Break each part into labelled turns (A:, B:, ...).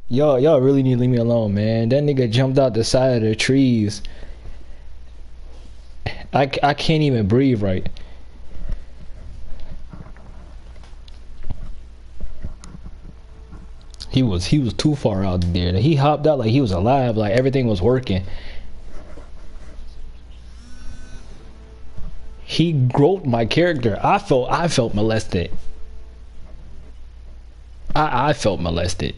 A: Y'all really need to leave me alone, man. That nigga jumped out the side of the trees. I can't even breathe right. He was too far out there. He hopped out like he was alive, like everything was working. He groped my character. I felt molested. I felt molested.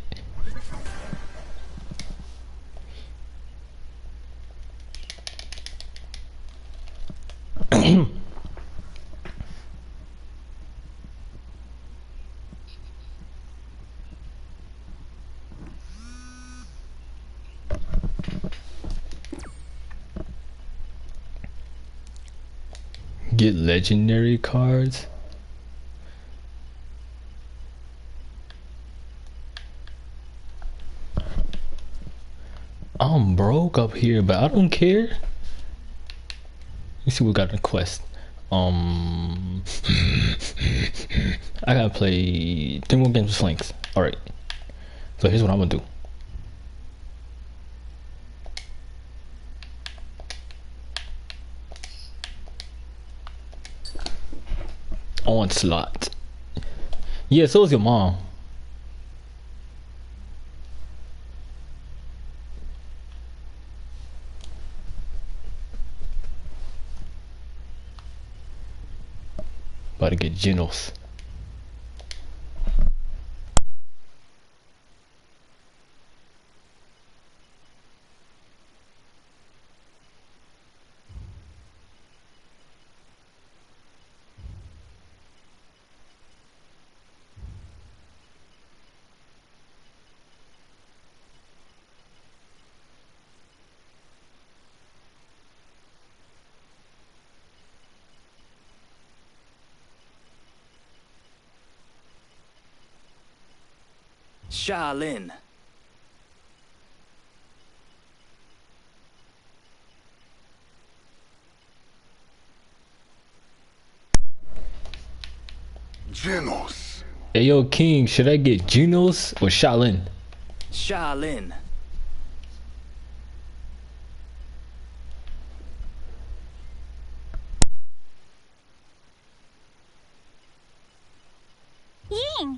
A: Get legendary cards. I'm broke up here, but I don't care. Let's see what we got in the quest. I gotta play 3 more games with Flanks. Alright. So here's what I'm gonna do. Onslaught. Yeah, so is your mom. About to get Genos.
B: Shaolin.
C: Genos.
A: Hey yo, King, should I get Genos or Shaolin?
B: Shaolin.
D: Ying!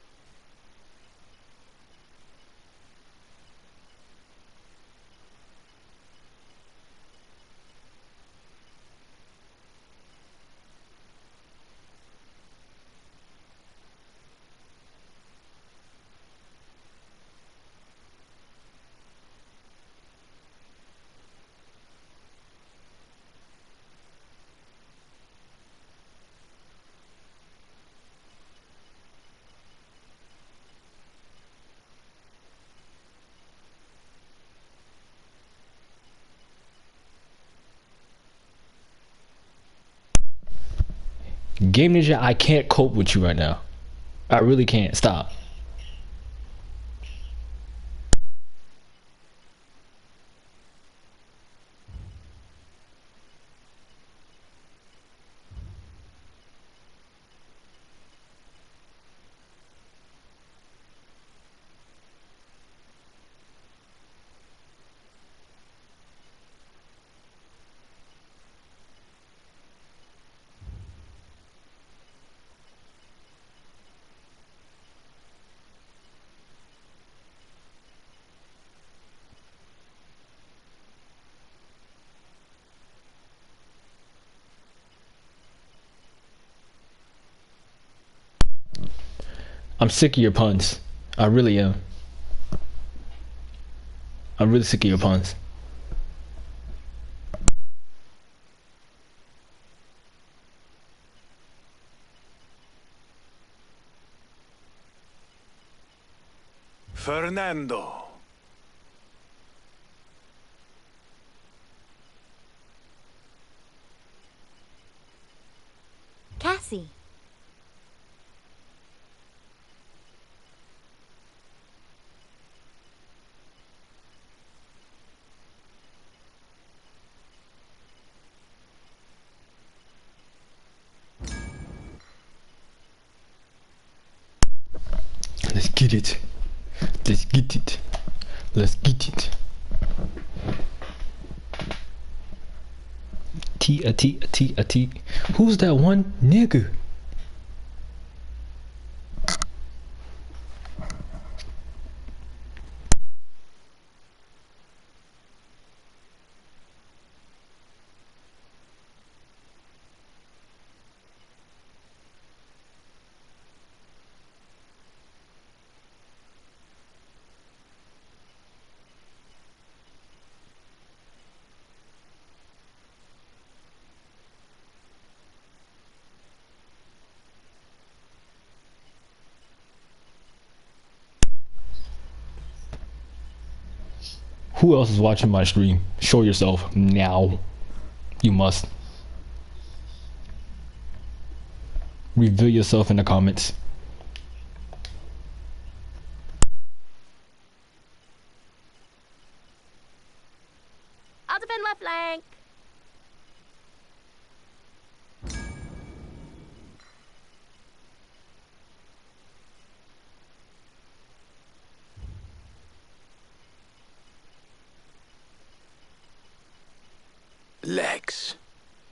A: Game Ninja, I can't cope with you right now. I really can't. Stop. I'm sick of your puns. I really am. I'm really sick of your puns.
C: Fernando.
D: Cassie.
A: Let's get it. Let's get it. Let's get it. T. Who's that one nigga? Who else is watching my stream? Show yourself now. You must. Reveal yourself in the comments.
D: I'll defend left flank.
B: Legs.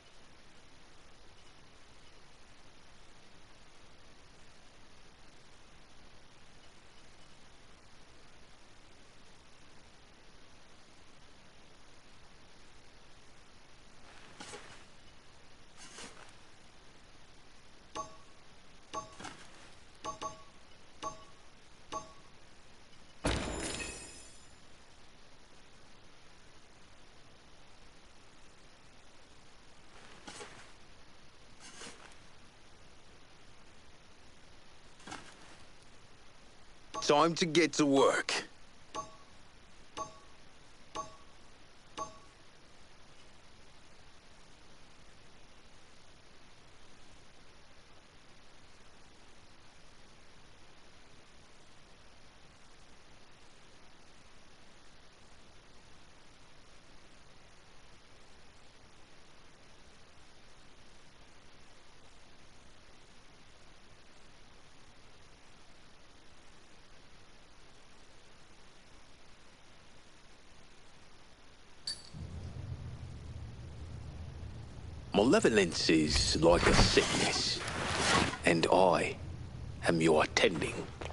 B: Time to get to work. Malevolence is like a sickness, and I am your attending.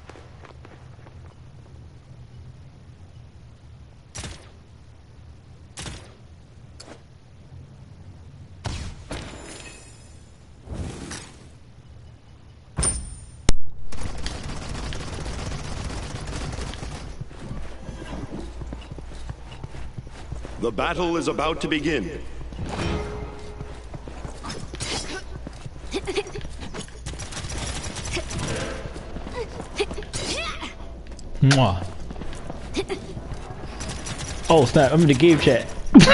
E: The battle is about to begin.
A: Mwah. Oh snap, I'm in the game chat.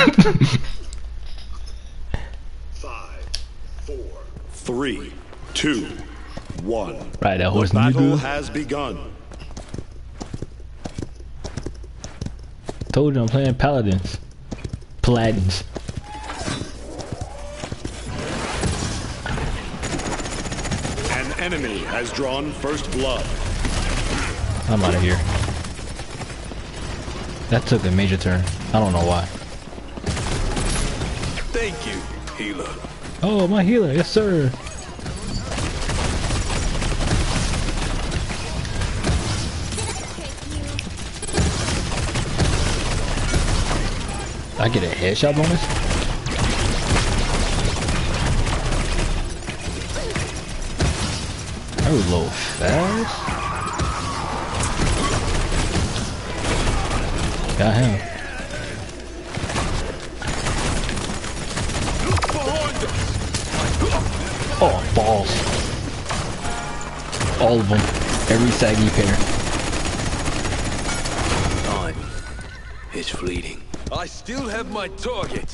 E: 5, 4, 3, 2, 1.
A: Right, that horse
E: The battle
A: nigga.
E: has begun.
A: Told you I'm playing paladins. Paladins.
E: An enemy has drawn first blood.
A: I'm out of here. That took a major turn. I don't know why.
B: Thank you, healer.
A: Oh, my healer, yes sir. I get a headshot bonus? I was a little fast. Got him. Oh, balls. All of them. Every saggy pair.
B: Time is fleeting. I still have my target.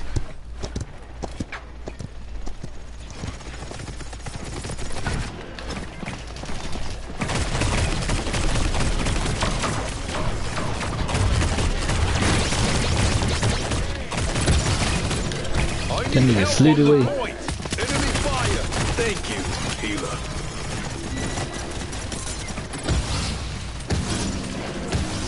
A: That nigga slid away.
B: Enemy fire. Thank you, healer.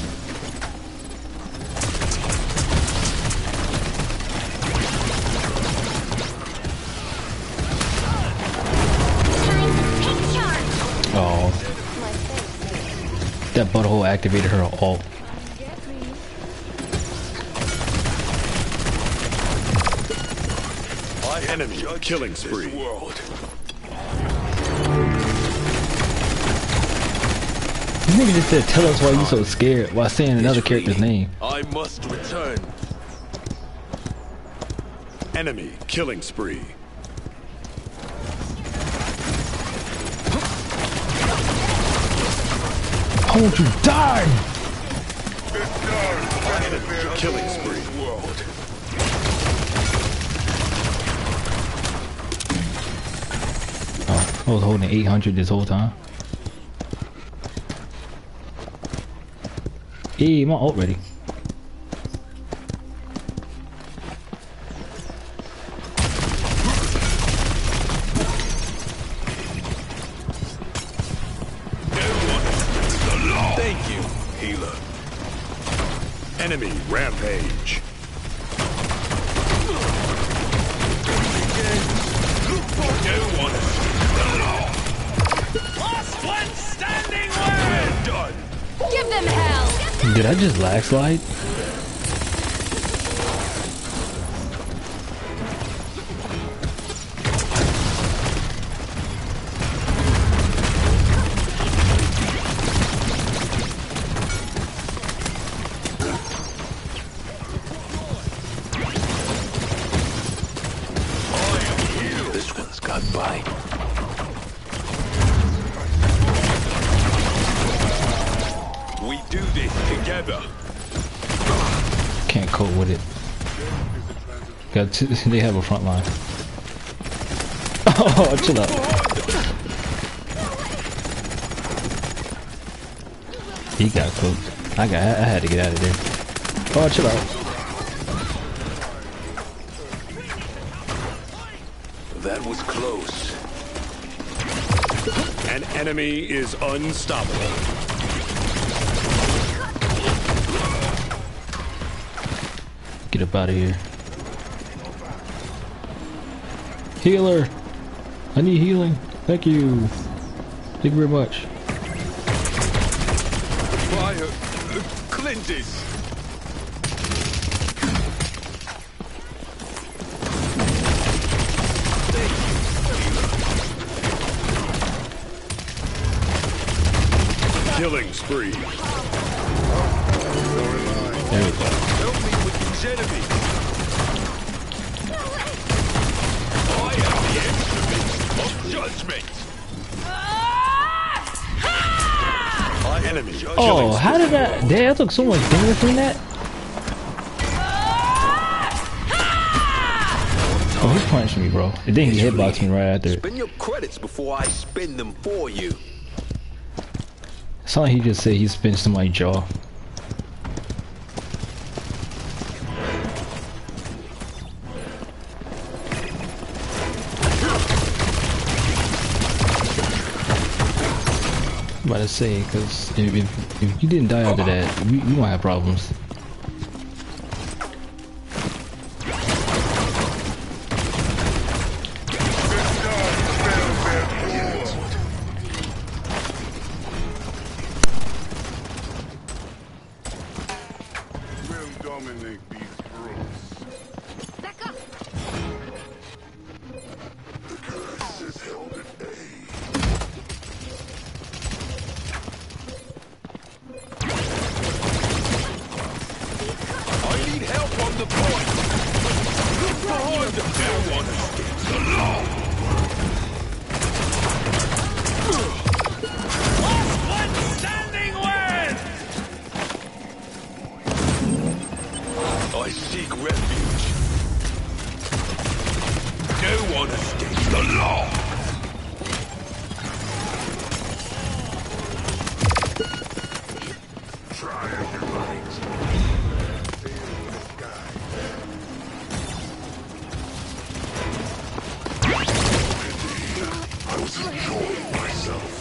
A: That butthole activated her ult.
E: Enemy killing spree.
A: This nigga just said, tell us why you so scared while saying another character's name.
B: I must return.
E: Enemy killing spree.
A: I want you to die!
E: Enemy killing spree.
A: Oh, I was holding 800 this whole time. Hey, my ult ready.
B: Thank you, healer.
E: Enemy rampage.
B: Last one standing. We're done.
D: Give them hell!
A: Did I just lag slide?
B: This one's got bite. We do this together.
A: Can't cope with it. Got two, they have a front line. Oh, chill out. He got cooked. I had to get out of there. Oh, chill out.
B: That was close.
E: An enemy is unstoppable.
A: Get up out of here. Healer! I need healing. Thank you. Thank you very much.
B: Fire cleanses.
E: Killing spree.
A: There we go.
B: Help me with these enemies. I am the instrument of judgment.
E: Enemy killing
A: Oh,
E: spree.
A: how did that? Damn, I took so much damage from that. Oh, he punched me, bro. And then he hitboxed me right after.
B: Spend your credits before I spend them for you.
A: It's not like he just said he spins to my jaw. I'm about to say, because if you didn't die after that, we might have problems.
C: We'll dominate these brutes.
D: Back up!
C: The curse is held at bay.
B: I need help on the point. Look behind them. Now one escapes the law. Last one standing win. I seek refuge. No one escapes the law.
C: Try as you might. I was enjoying myself.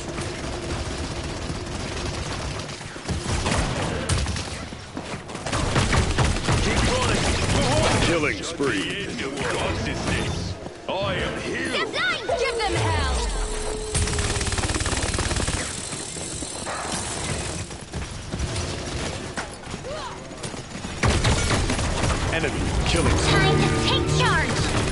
B: Keep running.
E: Killing spree.
B: The end of consciousness. I am here.
D: They're flying! Give them hell!
E: enemy killing spree.
D: Time to take charge.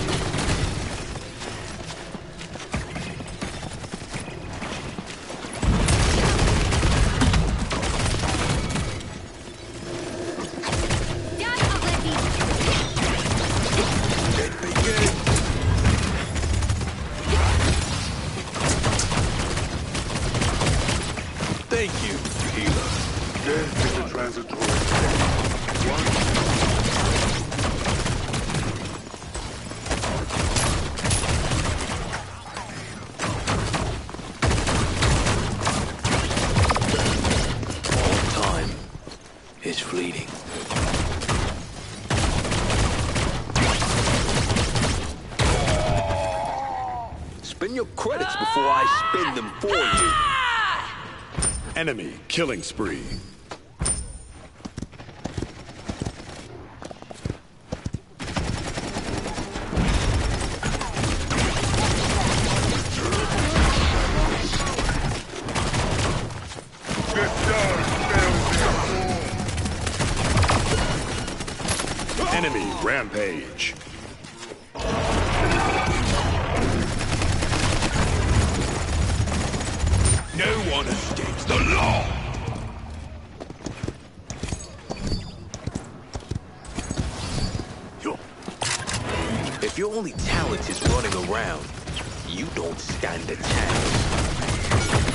B: Thank you, healer.
C: Death is a transitory.
B: All time is fleeting. Spend your credits before I spend them for you.
E: Enemy killing spree. Enemy rampage.
B: No one escapes the law. If your only talent is running around, you don't stand a chance.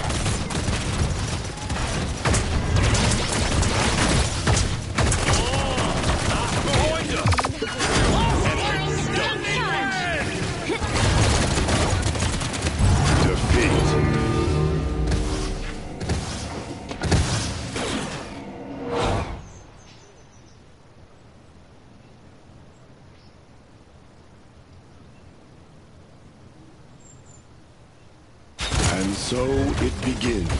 E: Defeat. And so it begins.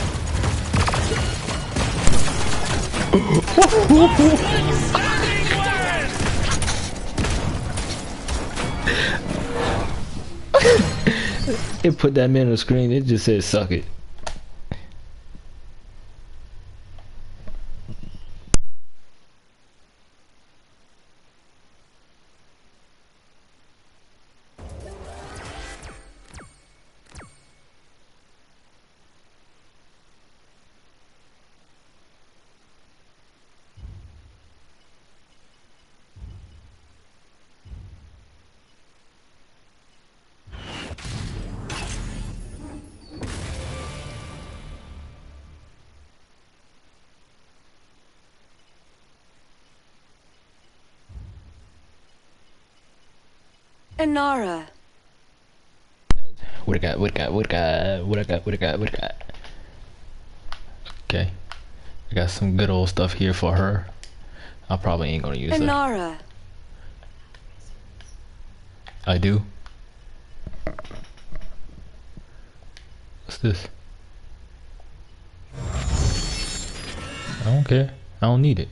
A: It put that man on the screen. It just said "suck it."
D: Inara.
A: What I got? What I got? What I got? What I got? What I got? What I got? Okay, I got some good old stuff here for her. I probably ain't gonna use it.
D: Inara.
A: I do. What's this? I don't care. I don't need it.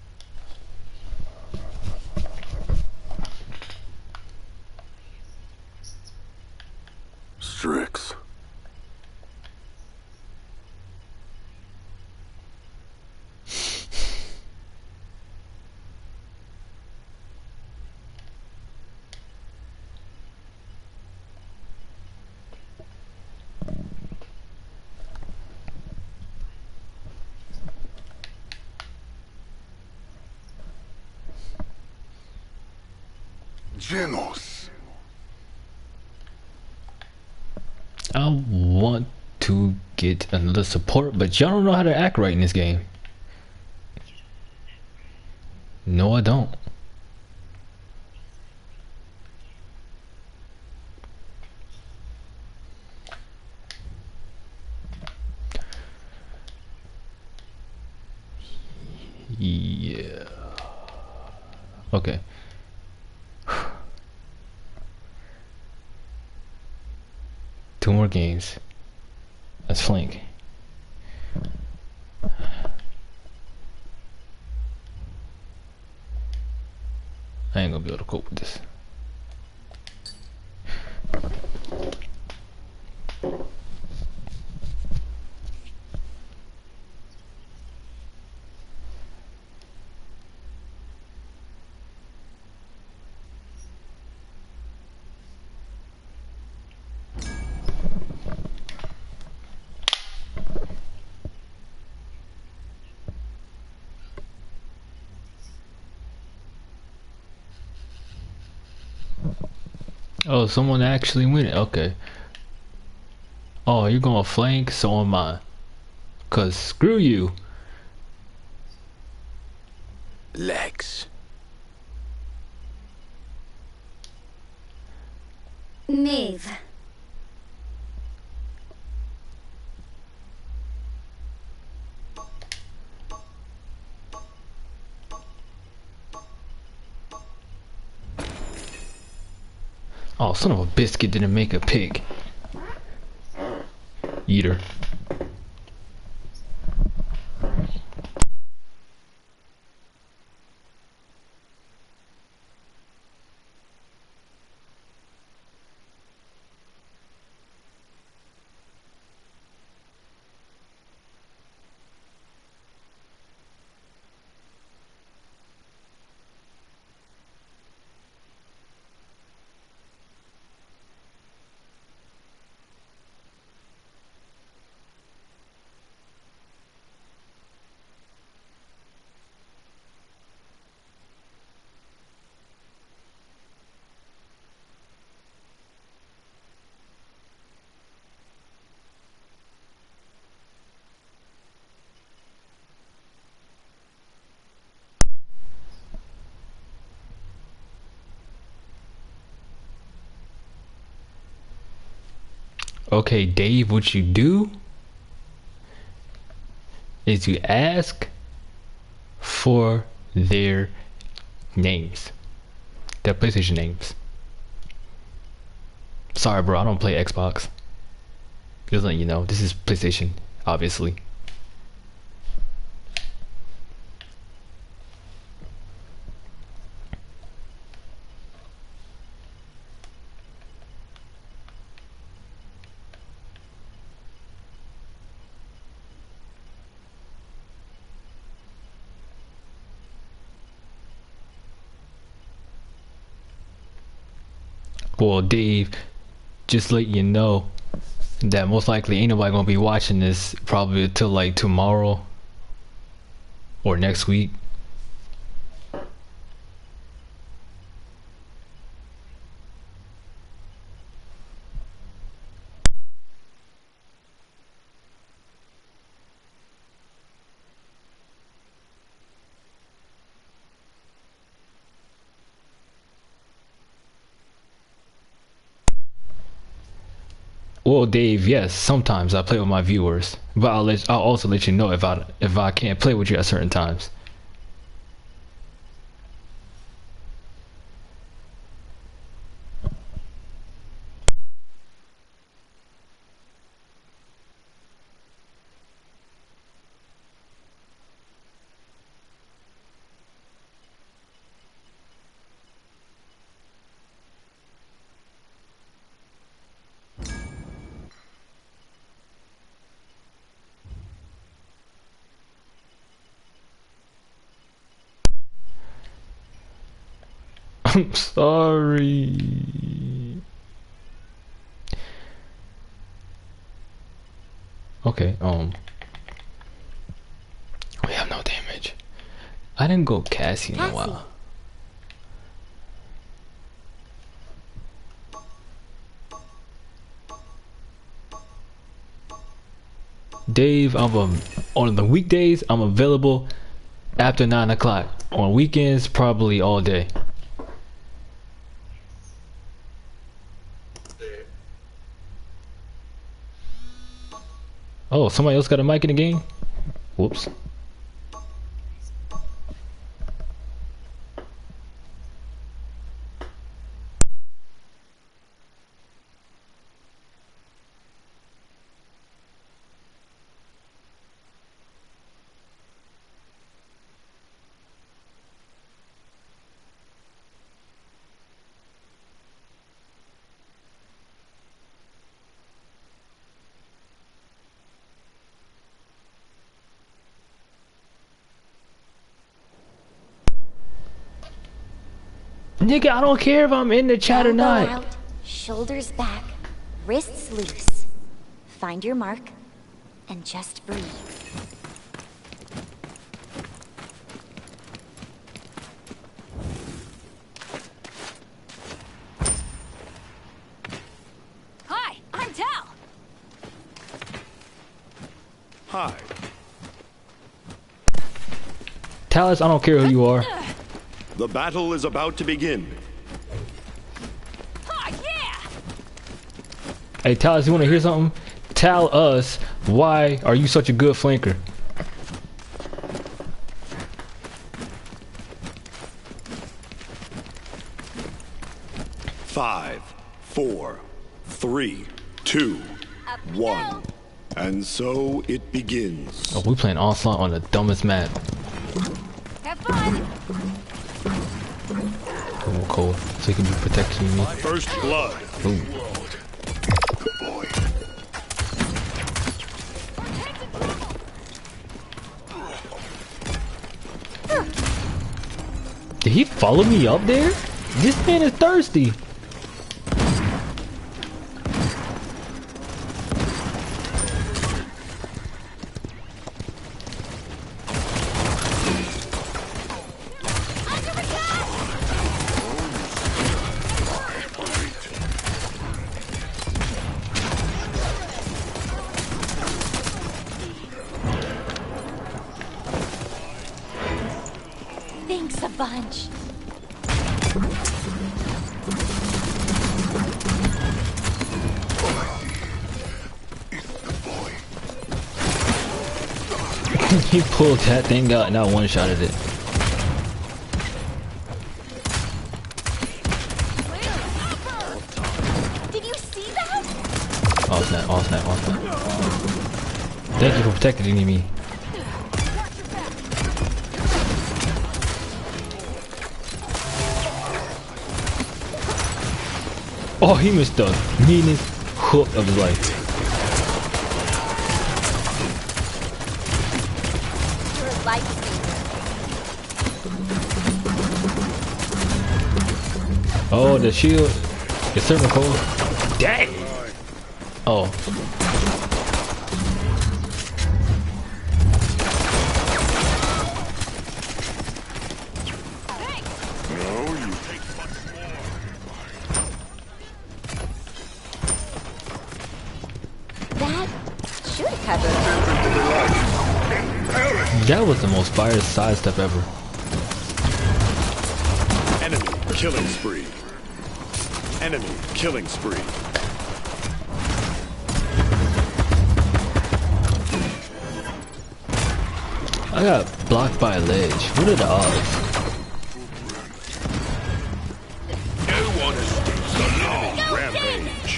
C: Strix. Genos.
A: I want to get another support, but y'all don't know how to act right in this game. No, I don't. Yeah. Okay. Two more games. Let's flank. I ain't gonna be able to cope with this. Oh, someone actually winning. Okay. Oh, you're going flank, so am I. Cause screw you.
B: Legs.
D: Maeve.
A: Oh, son of a biscuit didn't make a pick. Eater. Okay, Dave, what you do is you ask for their names. Their PlayStation names. Sorry, bro, I don't play Xbox. Just letting you know, this is PlayStation, obviously. Well, Dave, just let you know that most likely ain't nobody gonna be watching this probably until like tomorrow or next week. Well, Dave, yes, sometimes I play with my viewers, but I'll also let you know if I can't play with you at certain times. I'm sorry. Okay, we have no damage. I didn't go Cassie in a while. Dave, on the weekdays I'm available after 9 o'clock. On weekends, probably all day. Oh, somebody else got a mic in the game? Whoops. Nigga, I don't care if I'm in the chat or
F: Elbow
A: not.
F: out, shoulders back, wrists loose. Find your mark and just breathe.
A: Talus, I don't care who you are.
E: The battle is about to begin.
D: Oh, yeah!
A: Hey, Talus, you want to hear something? Tell us, why are you such a good flanker?
E: Five, 4, 3, 2, 1. And so it begins.
A: Oh, we playing Onslaught on the dumbest map.
D: Have fun!
A: Oh, cool. So you can be protecting me.
E: First blood.
A: Ooh. Did he follow me up there? This man is thirsty.
F: Thanks a bunch.
A: He pulled that thing out and I one-shotted it.
F: Did you see that?
A: Oh snap, oh snap, oh snap. Thank you for protecting me. Oh, he missed the meanest hook of his life.
F: You're a lifesaver.
A: Oh, the shield is serving cold. Dang! Oh.
F: That should have covered
A: That was the most fire sidestep ever.
E: Enemy killing spree. Enemy killing spree.
A: I got blocked by a ledge. What are the odds?
B: No one escapes the law.
E: Rampage.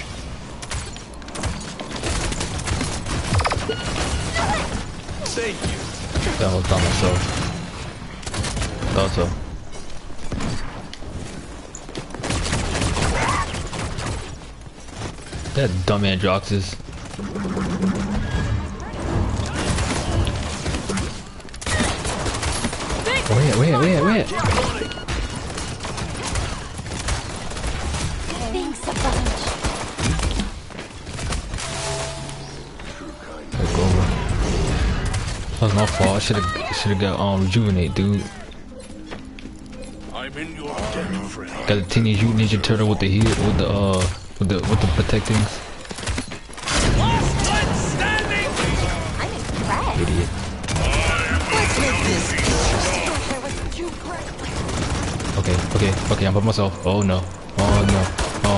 B: Thank you.
A: That was by myself. Thought so. That dumb Androxus. Wait.
F: Thanks a bunch.
A: Look over. That was my fault. I should've got rejuvenate, dude.
B: I'm in your debt, friend.
A: Got a Teenage Mutant Ninja Turtle with the heal, with the protectings.
B: Last one standing!
F: I'm impressed.
A: Idiot. Okay, I'm by myself. Oh no. Oh no.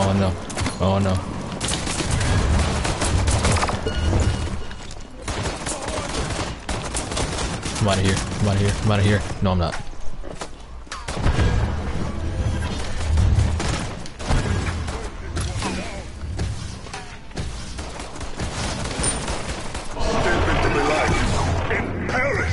A: I'm out of here. No, I'm not.
C: Step into the light and perish.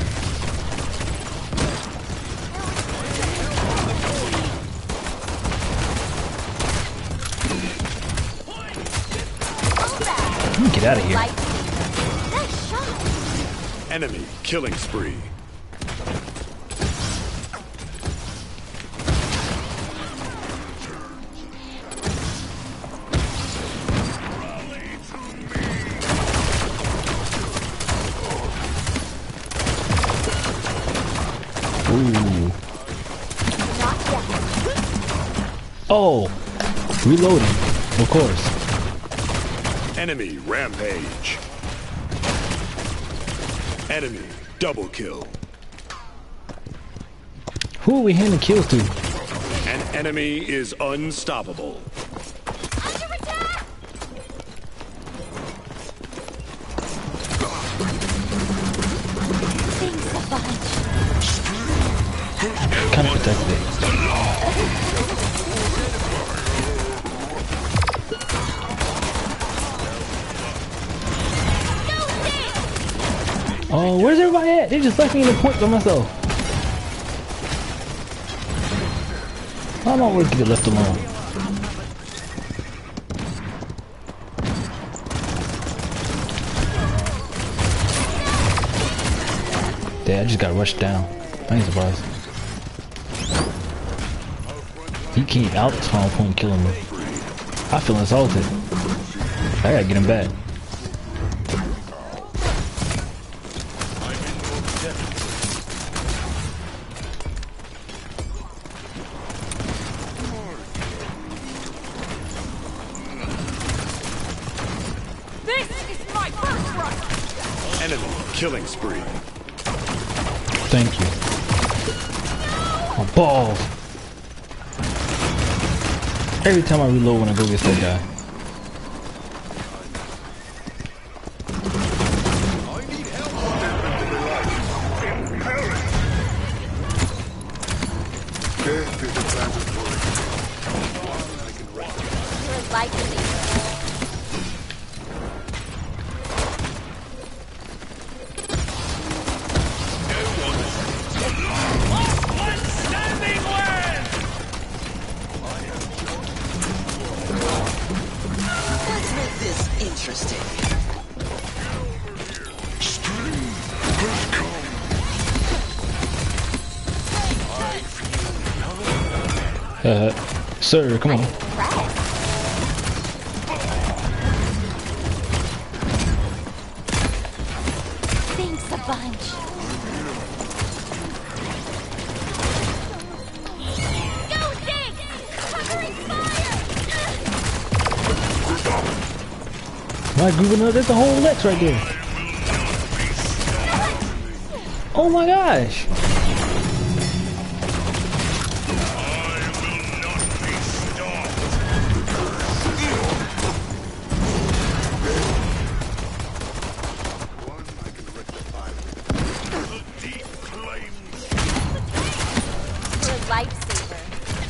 A: Get out of here.
F: Lifesaver. Nice shot.
E: Enemy killing spree.
A: Ooh.
F: Not yet.
A: Oh, reloading. Of course.
E: Enemy rampage. Enemy double kill.
A: Who are we handing kills to?
E: An enemy is unstoppable.
D: Under attack!
F: Thanks a bunch.
A: Kind of protected it. Oh, where's everybody at? They just left me in the point by myself. I'm always get left alone. Dad, I just got rushed down. I ain't surprised. He can't out spawn point killing me. I feel insulted. I gotta get him back.
D: This is my first run!
E: Enemy killing spree.
A: Thank you. My balls. Every time I reload when I go get that guy.
B: I need help.
C: In Paris. Death is a mandatory.
F: You're a lifesaver.
G: Let's make this interesting.
A: Sir, come on.
F: Thanks a bunch.
D: Go dig! Covering fire!
A: My grooving up, there's a whole Lex right there. Oh my gosh.
F: You're a lifesaver.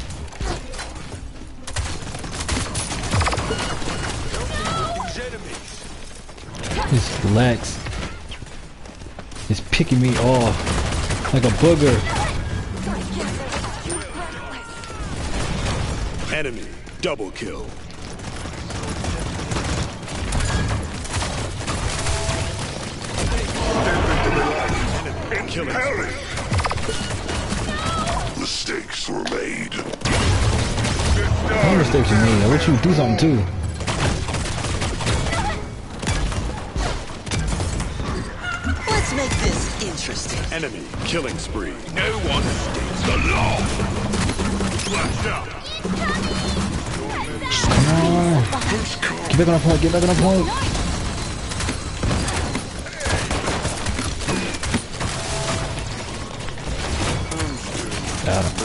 B: These enemies.
A: This Lex is picking me off like a booger.
E: Enemy double kill. Enemy killing spree.
C: Paris. Mistakes were made.
A: No mistakes you made. I want you to do something too.
G: Let's make this interesting.
E: Enemy killing spree.
B: No one escapes the law. Flashed out.
A: Come on. Get back on the point. Get back on the point. Got him.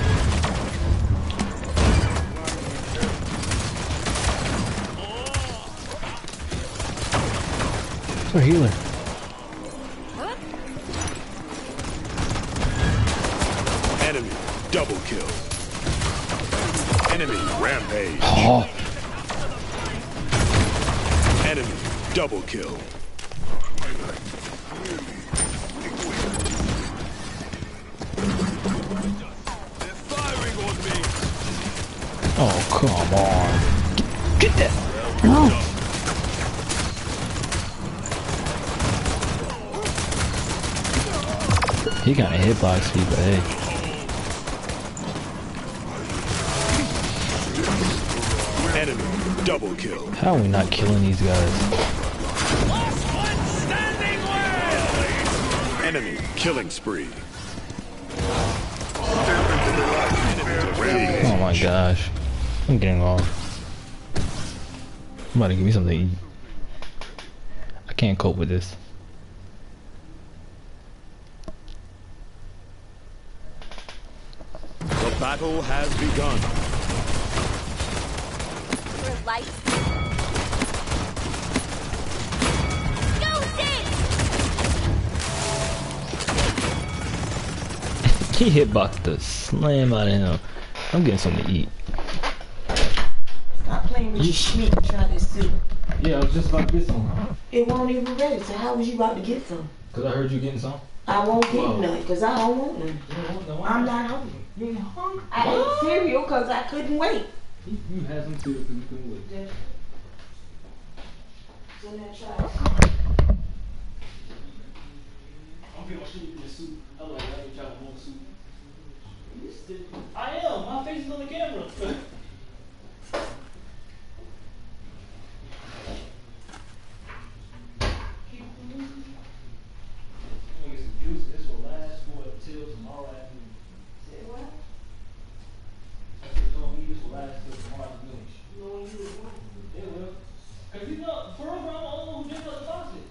A: It's our healer.
E: Enemy double kill. Enemy rampage.
A: Oh,
E: Enemy double kill.
B: They're firing on me.
A: oh, come on. Get that. No. He kind of hitbox me, but hey.
E: Enemy double kill.
A: How are we not killing these guys?
E: Enemy killing spree.
A: Oh my gosh. I'm getting off. I'm about to give me something to eat. I can't cope with this.
E: battle has begun.
D: Your life. Go dig!
A: He hitboxed the slam out of him. I'm getting something to eat.
H: Stop playing with your shit and try this soup.
A: Yeah, I was just about to get some.
H: It won't even ready, so how was you about to get some?
A: Cause I heard you getting some.
H: I won't get none, because I don't want none. I'm not hungry.
A: You ain't hungry?
H: I ate cereal because I couldn't wait.
A: You had some cereal because you couldn't wait.
H: So now try
A: I'm gonna show you this soup. I like that. You try to hold soup. I am. My face is on the camera. This will last for until tomorrow afternoon.
H: Say what?
A: I said, don't eat this will last till tomorrow afternoon.
H: You know when you was one?
A: It will. Cause you know, for real, bro, I'm the only one who drinks out the faucet.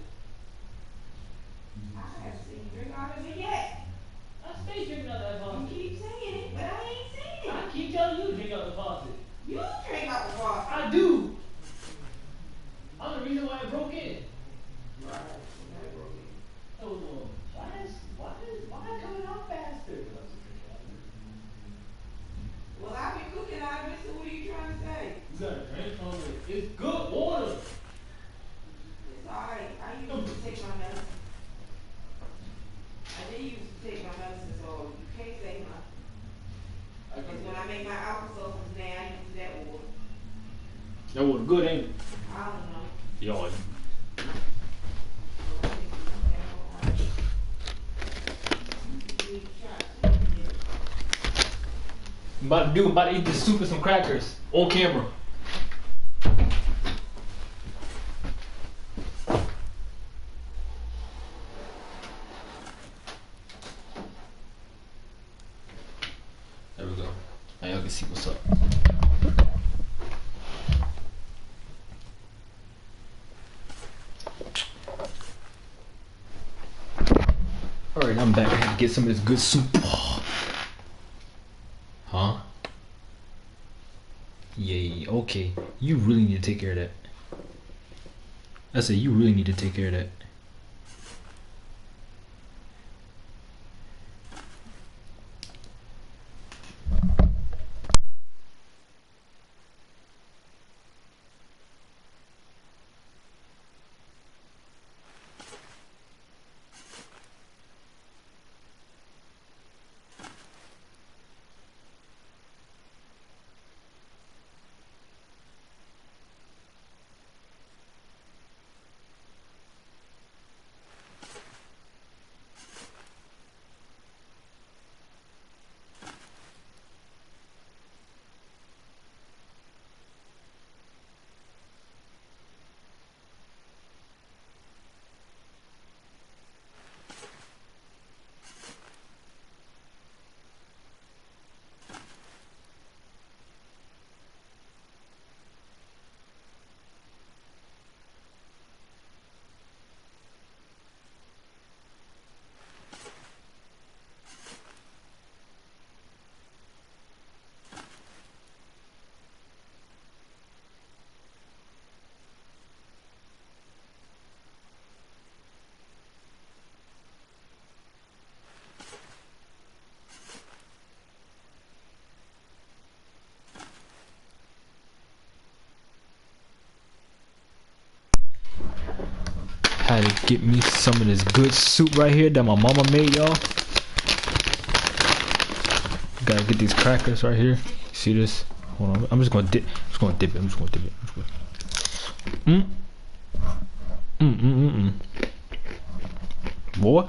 H: I haven't seen you drink out of it yet.
A: I stay drinking out that
H: You
A: faucet.
H: keep saying it, but I ain't seen
A: I
H: it.
A: keep telling you to drink out the faucet.
H: You drink out the water.
A: I do. I'm the reason why it broke in. Oh, why coming out faster?
H: Well, I've been cooking out of it, so what are you trying to say?
A: You gotta drink from it. It's good water.
H: It's alright. I used to take my medicine. I did used to take my medicine, so you can't say nothing. Because when I make my alcohol today, I use that water.
A: That water good, ain't it?
H: I don't know.
A: Y'all. I'm about to eat this soup and some crackers on camera. There we go. Now y'all can see what's up. Alright, I'm back. I had to get some of this good soup. Huh? Yay, okay. You really need to take care of that. I said you really need to take care of that. Had to get me some of this good soup right here that my mama made, y'all. Gotta get these crackers right here. See this? Hold on. I'm just gonna dip. Boy.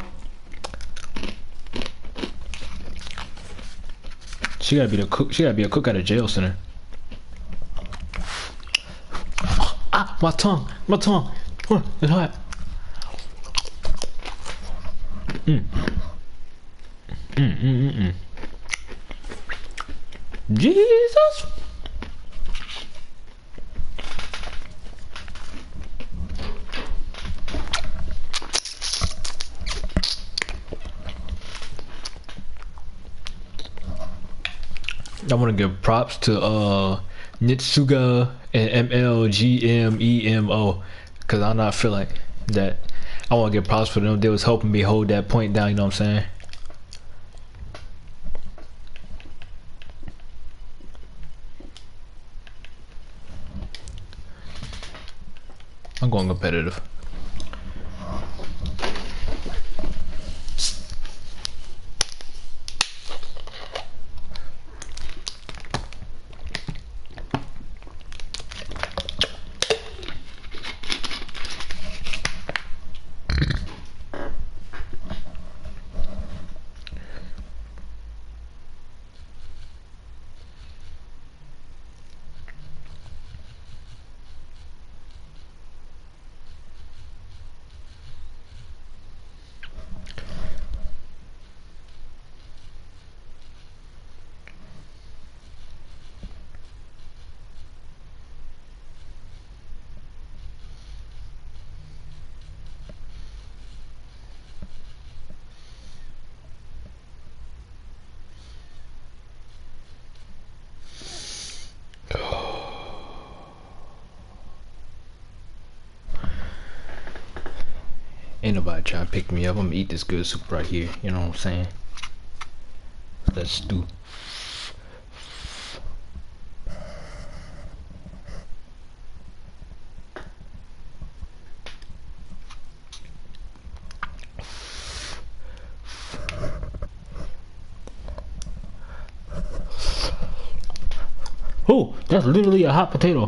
A: She gotta be the cook. She gotta be a cook at a jail center. Ah, my tongue. Oh, it's hot. Jesus. I want to give props to Nitsuga and MLGMEMO, cause I not feel like that. I want to give props for them. They was helping me hold that point down. You know what I'm saying? I'm going competitive. Ain't nobody trying to pick me up. I'm gonna eat this good soup right here. You know what I'm saying? That stew. Oh, that's literally a hot potato.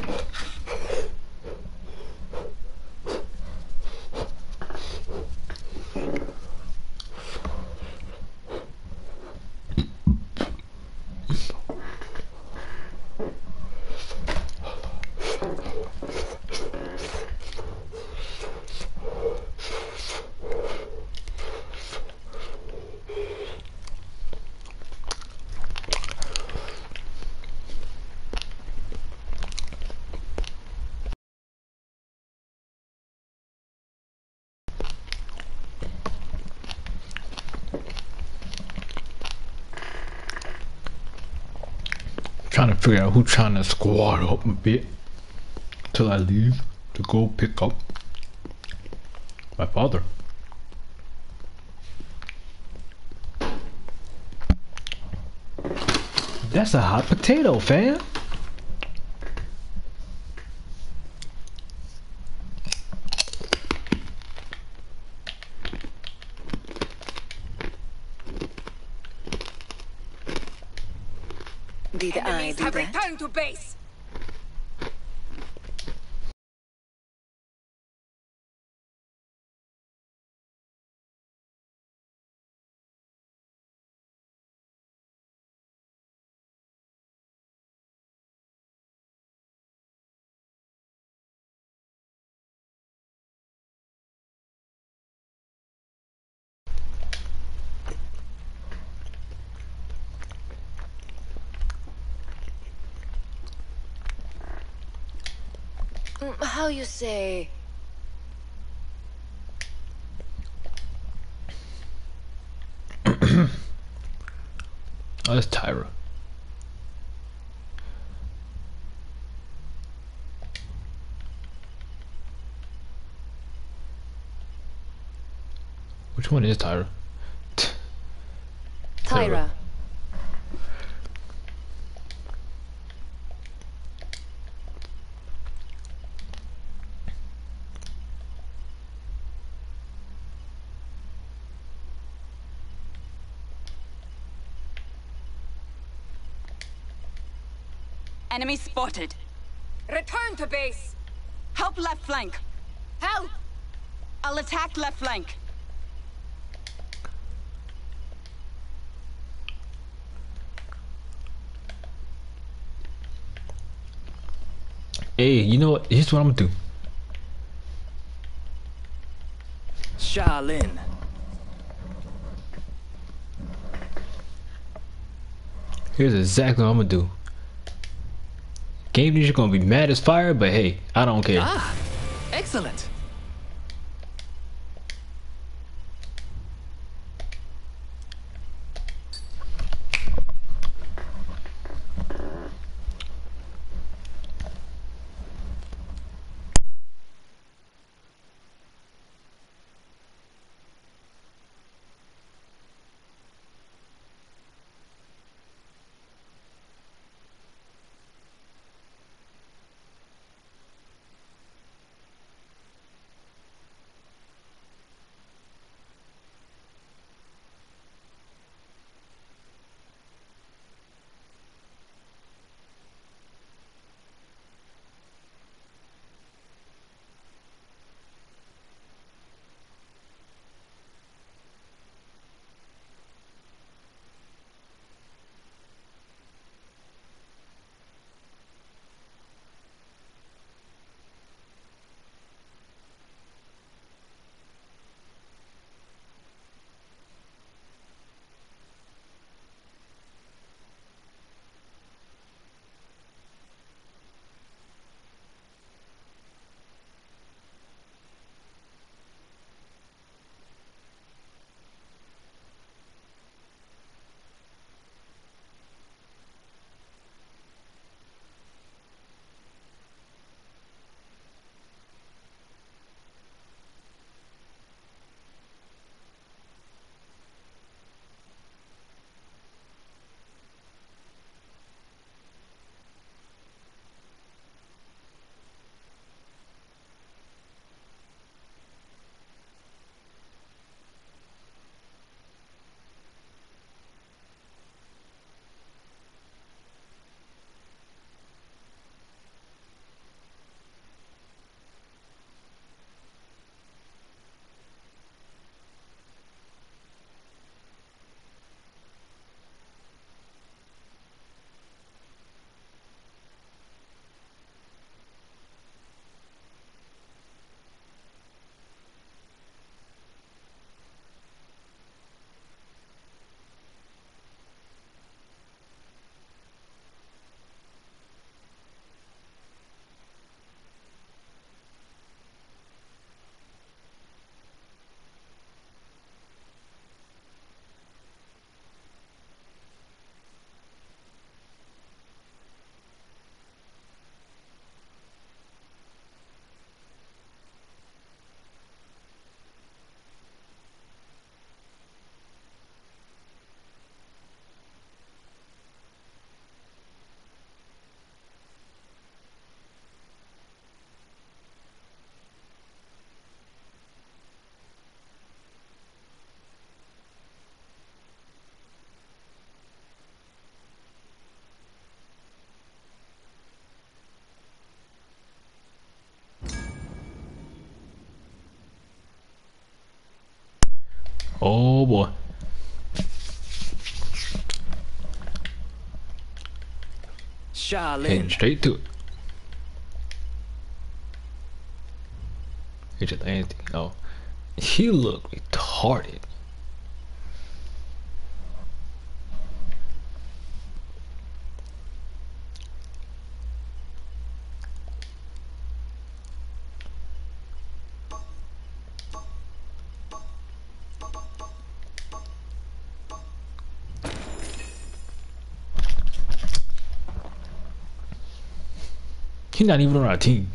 A: Trying to figure out who trying to squad up a bit till I leave to go pick up my father. That's a hot potato, fam.
G: Did I do
D: have
G: that?
D: returned to base.
F: How you say?
A: Oh, that's Tyra. Which one is Tyra?
F: Tyra.
D: Enemy spotted. Return to base. Help left flank. Help! I'll attack left flank.
A: Hey, you know what? Here's what I'm gonna do.
I: Shaolin.
A: Here's exactly what I'm gonna do. Game Ninja gonna be mad as fire, but hey, I don't care.
I: Ah, excellent.
A: Heading straight to it. Agent Anthony. Oh, he looked retarded. He's not even on our team.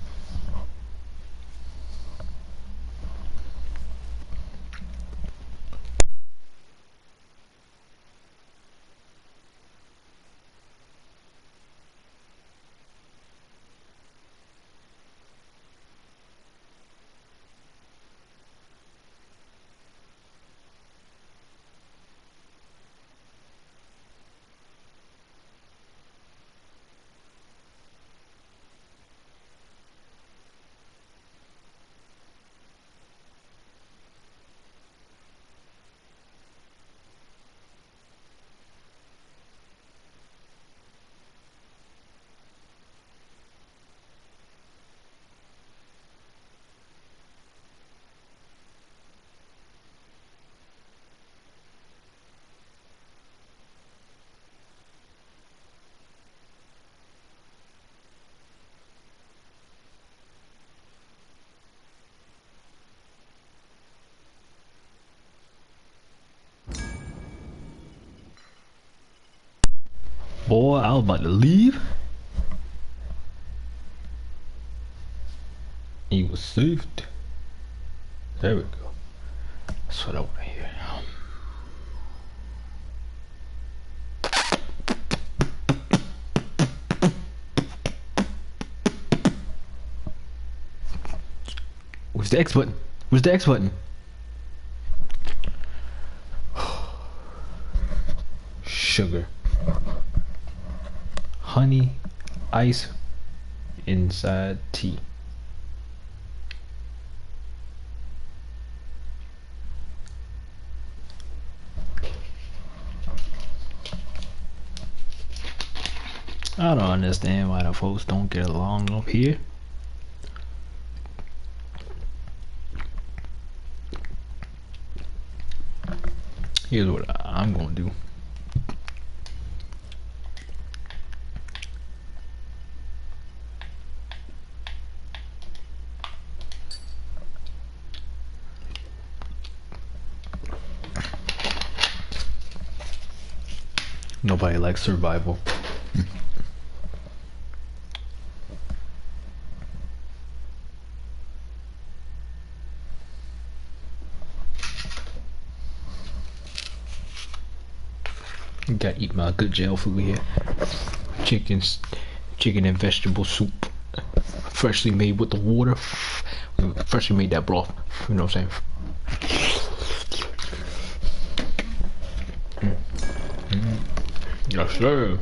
A: Boy, I was about to leave. He was saved. There we go. That's what I want to hear. Where's the X button? Where's the X button? Sugar. Honey, ice, inside tea. I don't understand why the folks don't get along up here. Here's what I'm gonna do. Nobody likes survival. Gotta eat my good jail food here. Chicken and vegetable soup. Freshly made with the water. Freshly made that broth. You know what I'm saying? Yes, sir.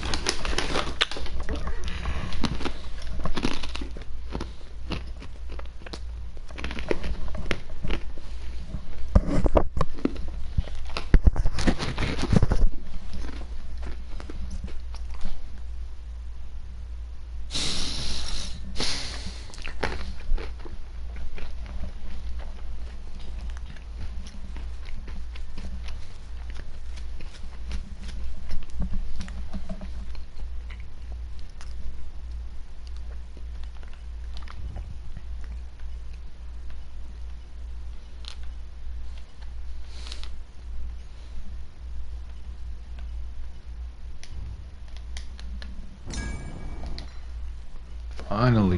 A: Finally.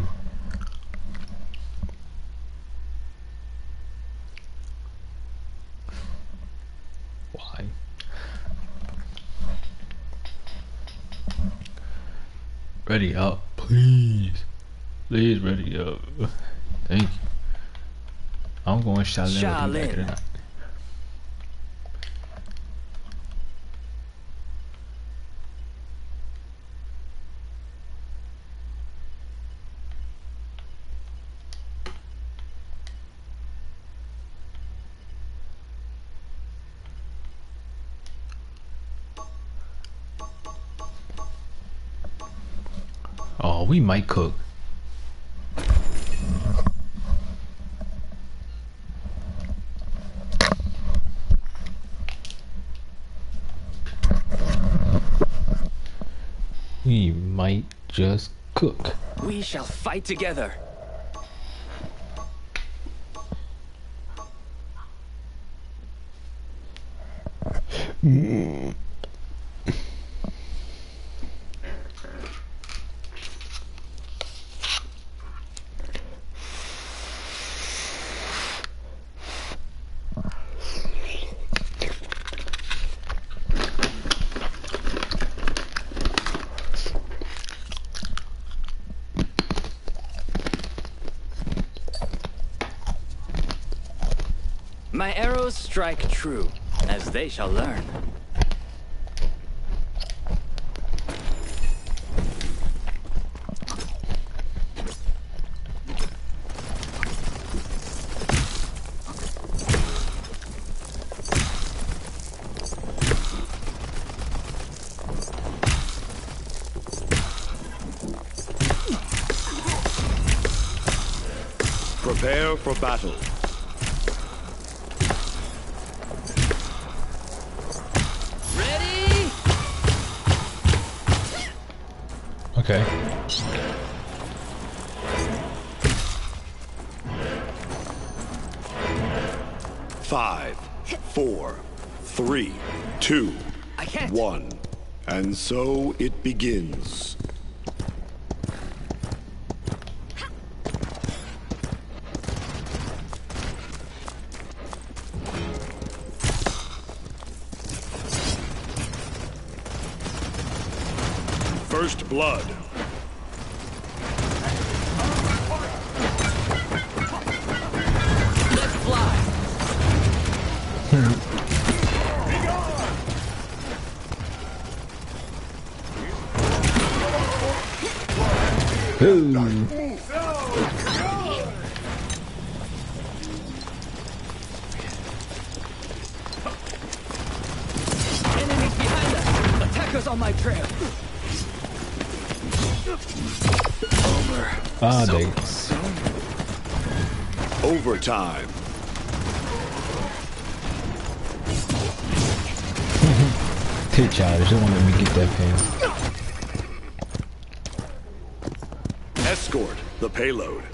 A: Why? Ready up, please. Please ready up. Thank you. I'm going Shaolin with you back tonight. Oh, we might cook. We might just cook.
I: We shall fight together. My arrows strike true, as they shall learn.
E: Prepare for battle.
I: Ready?
A: Okay.
E: Five, 4, 3, 2,
I: I can't.
E: 1. And so it begins. First blood.
I: Let's fly. Enemies behind us. Attackers on my trail.
A: Ah, dang.
E: Overtime.
A: Too childish. They won't let me get that pain.
E: Escort the payload.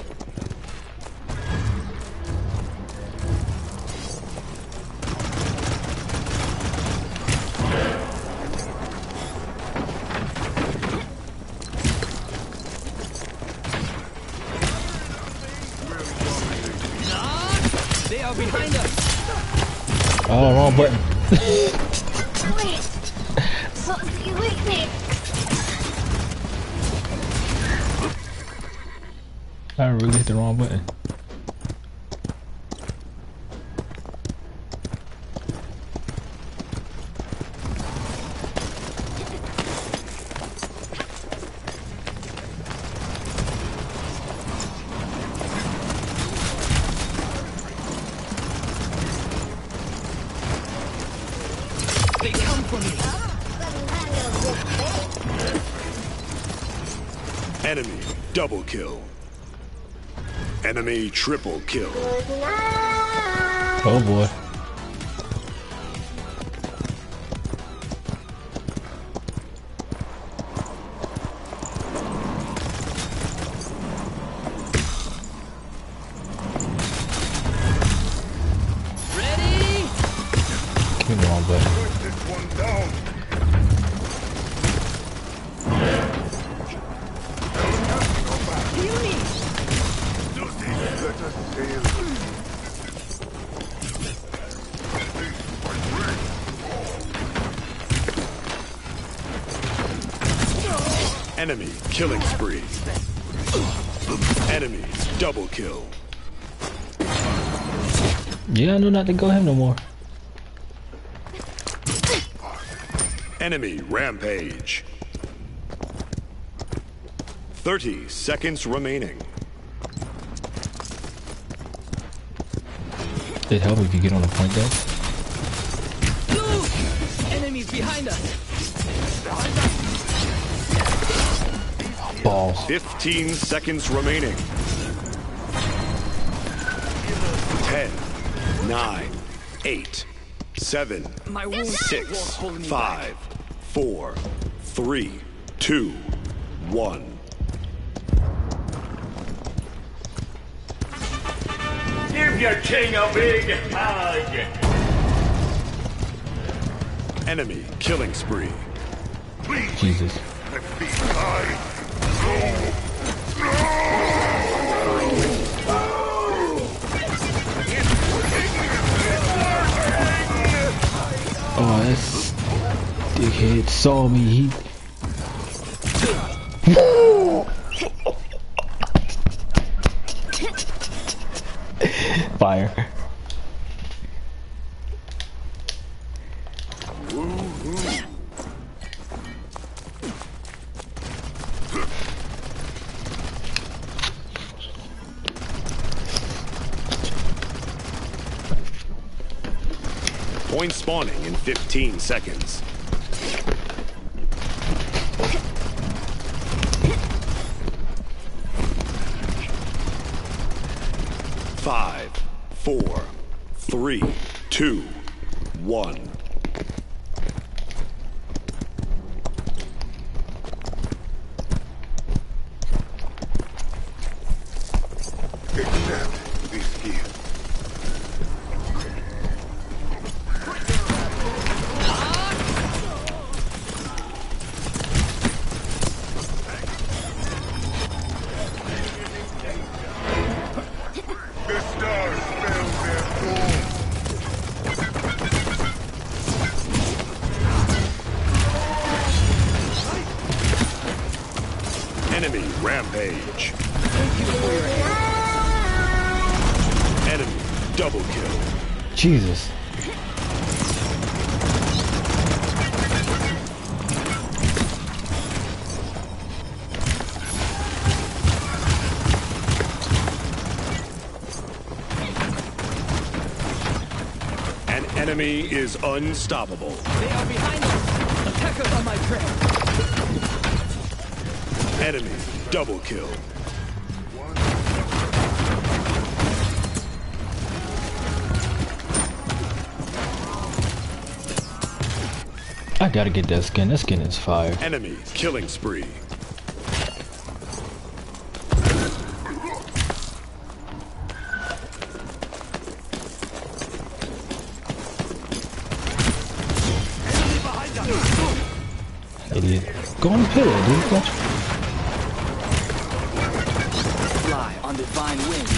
I: They are behind us.
A: Oh, wrong button.
F: Wait. What's you with me?
A: I really hit the wrong button.
I: They come for me.
E: Enemy double kill. Enemy triple kill.
A: Oh boy.
I: Ready?
A: Hit the wrong button.
C: This one down. Let us sail.
E: Enemy killing spree. Enemy double kill.
A: Yeah, I know not to go him no more.
E: Enemy rampage. 30 seconds remaining.
A: It'd help if you get on the point though.
I: Enemies behind us.
A: Balls.
E: 15 seconds remaining. 10, 9, 8, 7,
I: My wounds
E: 6,
I: won't hold me
E: 5, 4, 3, 2, 1.
B: Give your king a big hug.
E: Enemy killing spree.
A: Jesus.
C: Let me die.
A: Oh, that's dickhead saw me. He fire.
E: Point spawning in 15 seconds. Five, 4, 3, 2, 1.
C: Accept this gift. The stars spell their doom.
E: Enemy rampage. Enemy double kill.
A: Jesus.
E: An enemy is unstoppable.
I: They are behind us. Attackers on my trail.
E: Enemy double kill.
A: I gotta get that skin. That skin is fire.
E: Enemy killing spree.
A: Idiot. Go on the pillow, dude. Watch.
I: Fly on divine wings.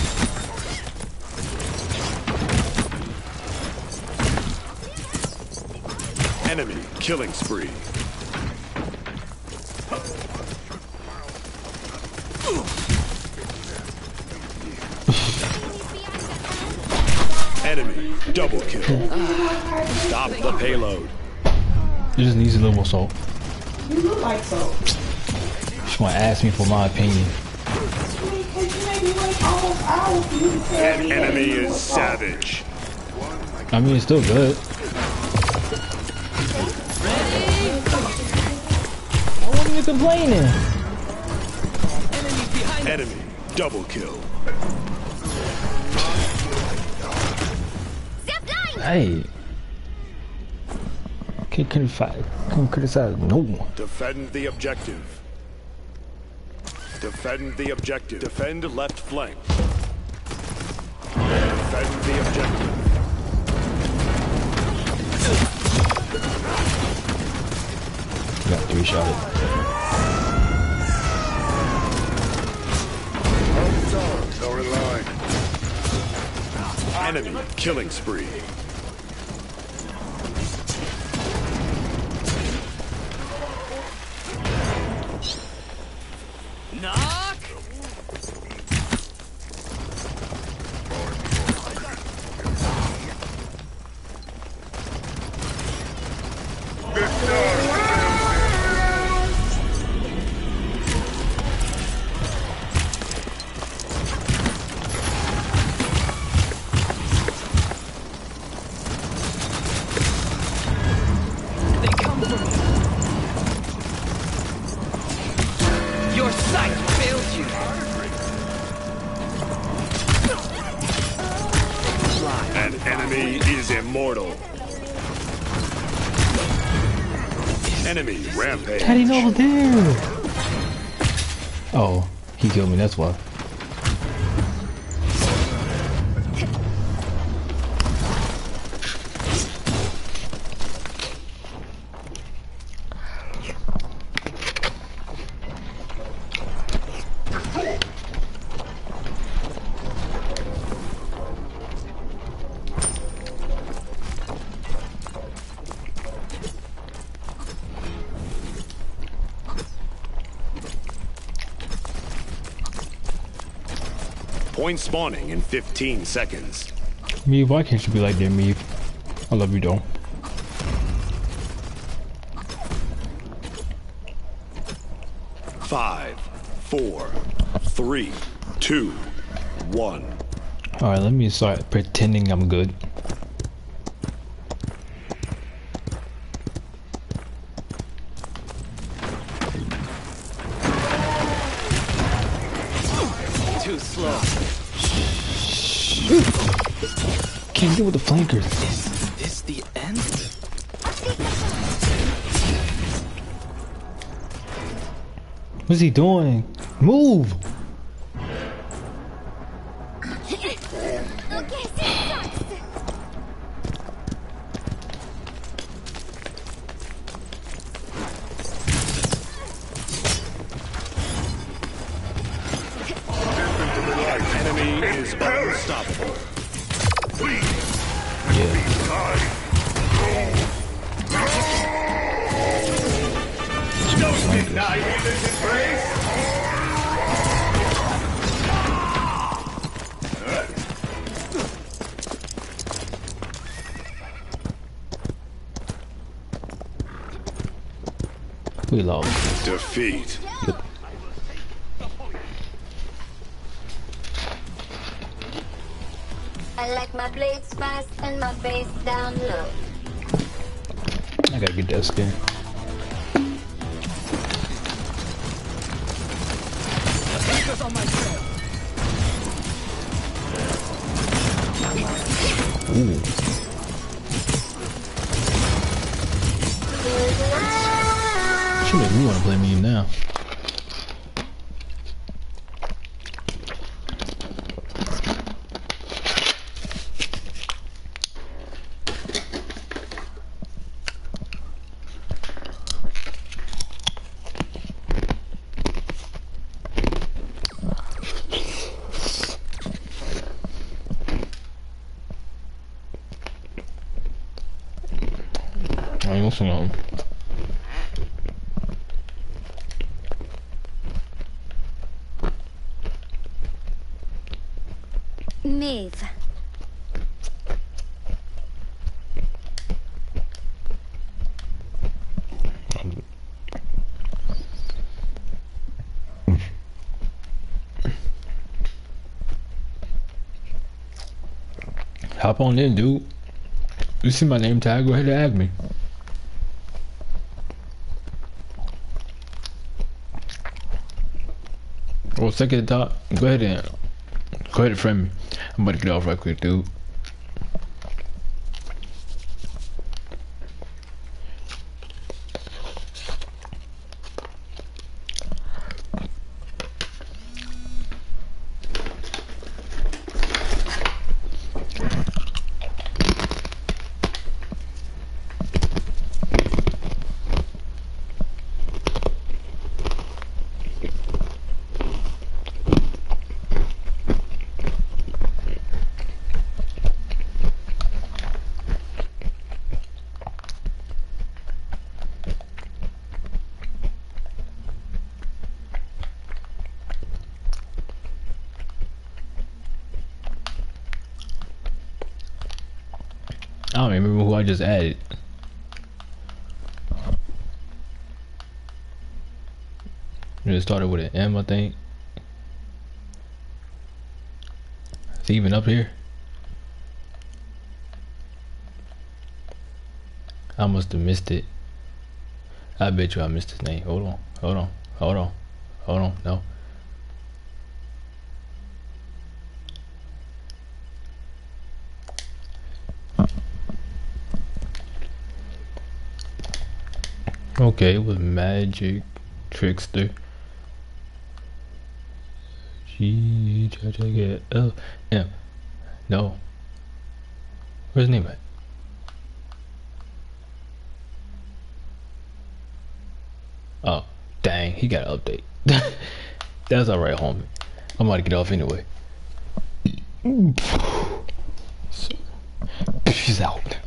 E: Enemy killing spree. Enemy double kill. Stop the payload.
A: It just needs a little more salt.
H: You look like so.
A: She wanna ask me for my opinion.
H: Because you made me wait almost hours for you to tell me.
E: Enemy is savage.
A: I mean, it's still good. I wasn't even complaining.
I: Enemies behind us.
E: Enemy double kill.
A: Hey. Can't criticize. No.
E: Defend the objective. Defend the objective. Defend left flank. Defend the objective.
A: Got 3 shot.
C: Our stars are aligned.
E: Enemy killing spree.
I: Knock.
C: The stars
I: Your sight fails you.
E: An enemy is immortal. Enemy rampage.
A: How do you know I was there? Oh, he killed me, that's why.
E: Point spawning in 15 seconds.
A: Meave, why can't you be like that, Meave? I love you, though.
E: Five, 4, 3, 2, 1.
A: Alright, let me start pretending I'm good.
I: Too slow.
A: Can't deal with the flankers.
I: Is this the end?
A: What's he doing? Move!
E: Enemy is unstoppable.
C: Don't deny me this embrace!
A: We lost.
E: Defeat.
A: Yep.
F: I like my blades fast and my face down low.
A: I gotta get that skin.
I: Attackers on my trail.
A: Ooh. Should make me want to play Meave now. I ain't listening to him.
F: Maeve.
A: Hop on in, dude. You see my name tag? Go ahead and add me. Well, second thought. Go ahead and friend me. I'm about to get off right quick, dude. I don't remember who I just added. It started with an M, I think. Is he even up here? I must have missed it. I bet you I missed his name. Hold on, hold on, hold on, Hold on, no. Okay, it was Magic Trickster. G-H-I-J-K-L-M. No. Where's his name at? Oh, dang, he got an update. That's alright, homie. I'm about to get off anyway. So, peace out.